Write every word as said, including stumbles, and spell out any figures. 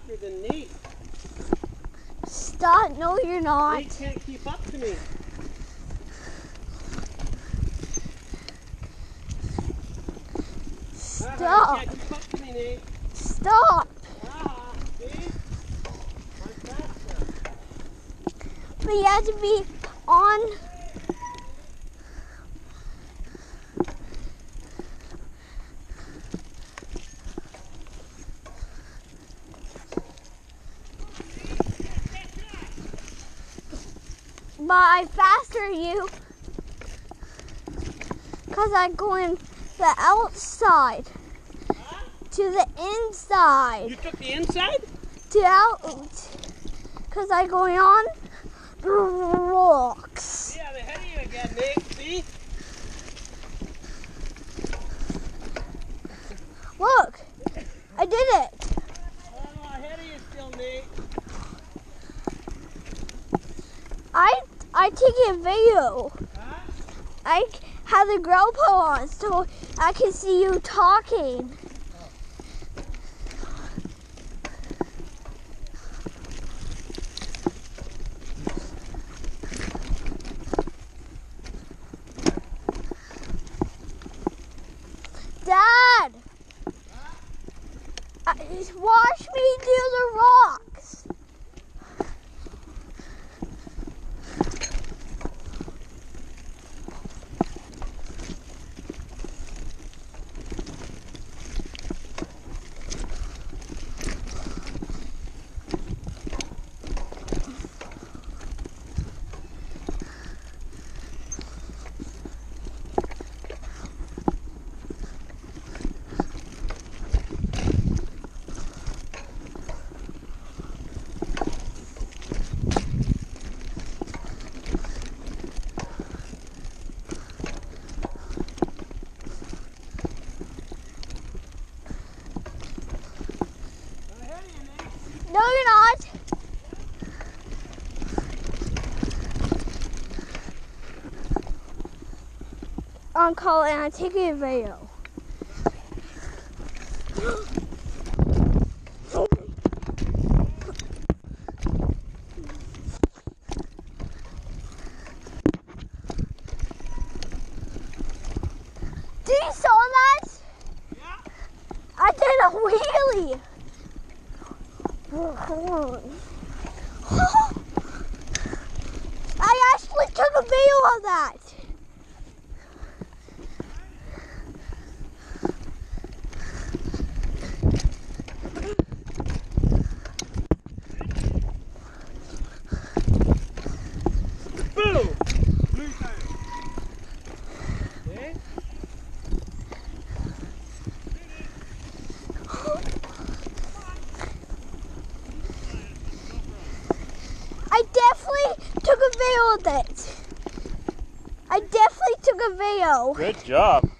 faster than Nate. Stop. No, you're not. Nate can't keep up to me. Stop. Uh-huh, you can't keep up to me, Nate. Stop. Ah, see? I'm faster. But you have to be on. But I'm faster than you because I'm going the outside Huh? to the inside. You took the inside? To out because I'm going on the rocks. See, I'm ahead of you again, Nate. See? Look, I did it. I'm ahead of you still, Nate. I I take a video. Huh? I have the GoPro on so I can see you talking. Dad, uh, watch me do the rocks. No, you're not. I'm calling and I'm taking a video. Did you saw that? Yeah. I did a wheelie. I actually took a video of that. Boom! Blue tire. Okay. I definitely took a video of it. I definitely took a video. Good job.